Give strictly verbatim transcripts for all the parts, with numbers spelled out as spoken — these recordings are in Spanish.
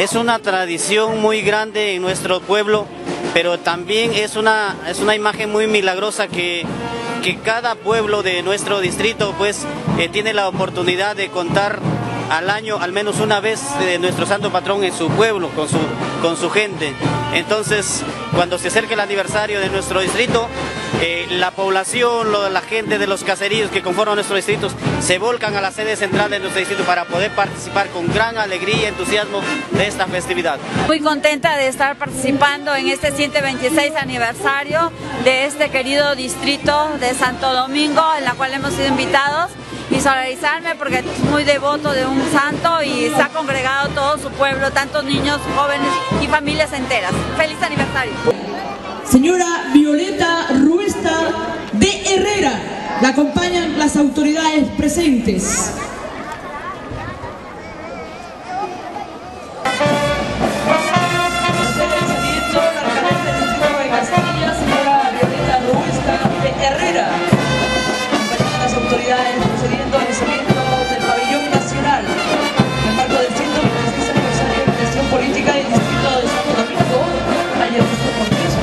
es una tradición muy grande en nuestro pueblo, pero también es una, es una imagen muy milagrosa que, que cada pueblo de nuestro distrito pues eh, tiene la oportunidad de contar al año al menos una vez eh, nuestro santo patrón en su pueblo, con su, con su gente. Entonces, cuando se acerca el aniversario de nuestro distrito, eh, la población, lo, la gente de los caseríos que conforman nuestros distritos se volcan a la sede central de nuestro distrito para poder participar con gran alegría y entusiasmo de esta festividad. Muy contenta de estar participando en este ciento veintiséis aniversario de este querido distrito de Santo Domingo, en la cual hemos sido invitados, y solidarizarme porque es muy devoto de un santo y se ha congregado todo su pueblo, tantos niños, jóvenes y familias enteras. ¡Feliz aniversario! Señora Violeta Ruesta de Herrera, la acompañan las autoridades presentes. Procediendo al lanzamiento del pabellón nacional en el marco del ciento veintiséis aniversario de la gestión política del distrito de Santo Domingo. Ayer nuestro Congreso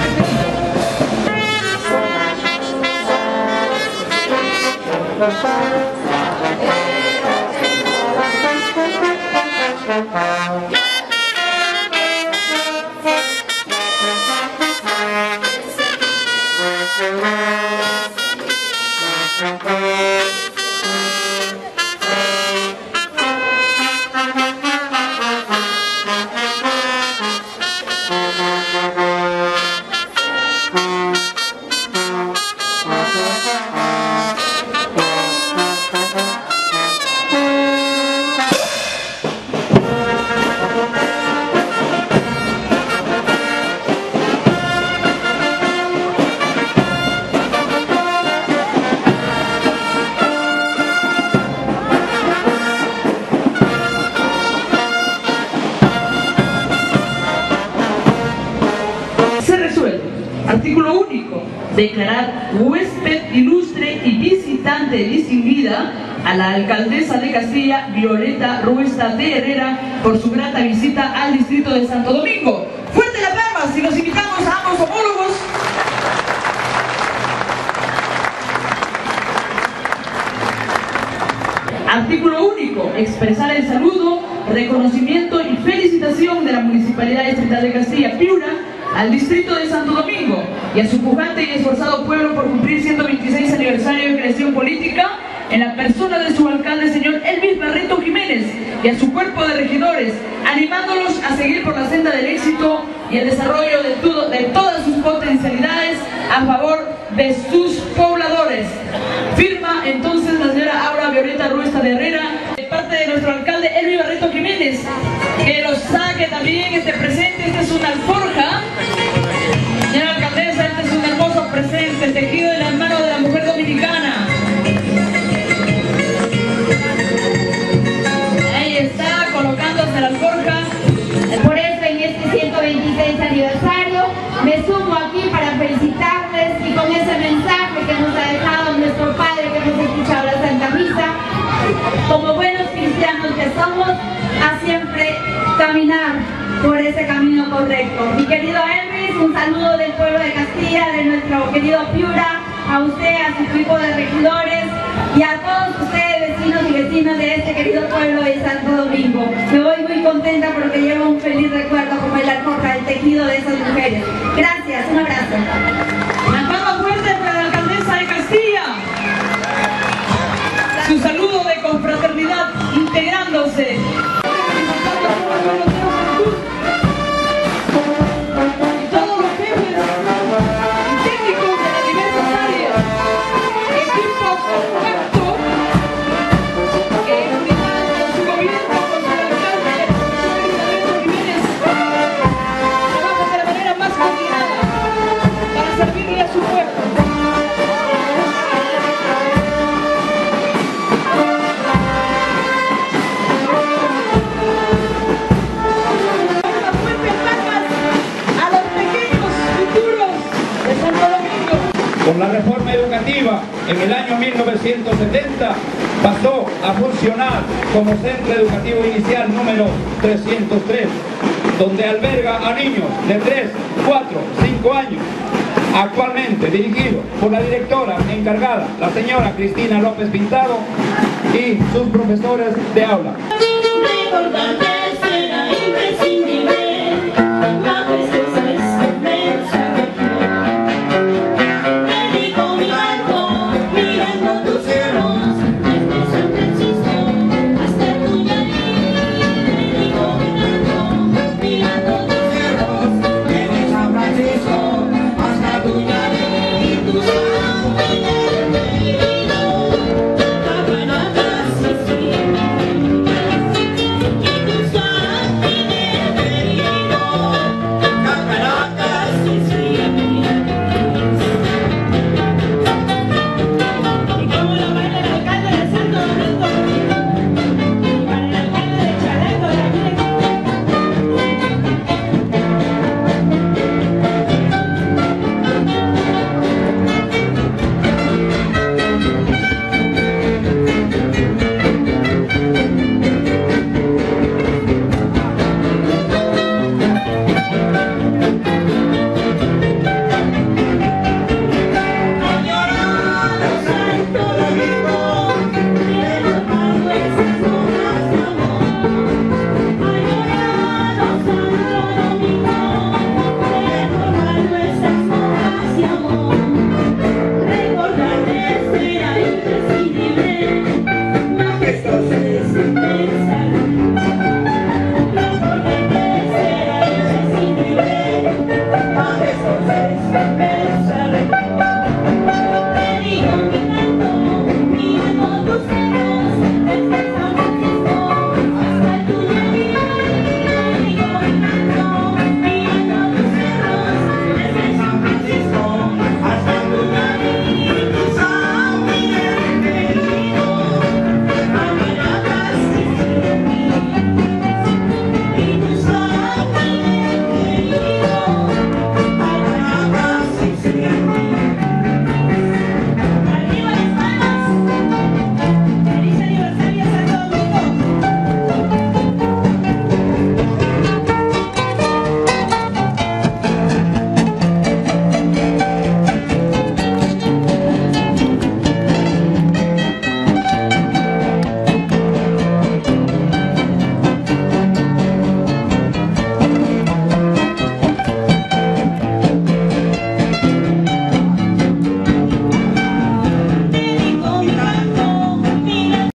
Artículo único. Declarar huésped ilustre y visitante distinguida a la alcaldesa de Castilla, Violeta Ruesta de Herrera, por su grata visita al distrito de Santo Domingo. ¡Fuerte las palmas! Y los invitamos a ambos homólogos. Artículo único. Expresar el saludo, reconocimiento y felicitación de la Municipalidad Distrital de Castilla, Piura, al distrito de Santo Domingo y a su pujante y esforzado pueblo por cumplir ciento veintiséis aniversario de creación política en la persona de su alcalde, señor Elvis Barreto Jiménez, y a su cuerpo de regidores, animándolos a seguir por la senda del éxito y el desarrollo de, todo, de todas sus potencialidades a favor de sus pobladores. Firma entonces la señora Aura Violeta Ruesta de Herrera, de parte de nuestro alcalde Elvis Barreto Jiménez, que los saque también este presente. Este es una alforja, señora alcaldesa, este es un hermoso presente, tejido de las manos de la mujer dominicana. Ahí está, colocándose la alforja. Por eso en este ciento veintiséis aniversario me sumo aquí para felicitarles y con ese mensaje que nos ha dejado nuestro Padre, que hemos escuchado la Santa Misa, como buenos cristianos que somos, a siempre caminar por ese camino correcto. Mi querido Elvis, un saludo del pueblo de Castilla, de nuestro querido Piura, a usted, a su equipo de regidores y a todos ustedes, vecinos y vecinas de este querido pueblo de Santo Domingo. Me voy muy contenta porque llevo un feliz recuerdo como el alforja, el tejido de esas mujeres. Gracias, un abrazo. Las palmas fuertes para la alcaldesa de Castilla. Su saludo de confraternidad integrándose. Con la reforma educativa en el año mil novecientos setenta pasó a funcionar como centro educativo inicial número trescientos tres. donde alberga a niños de tres, cuatro, cinco años, actualmente dirigido por la directora encargada, la señora Cristina López Pintado, y sus profesores de aula.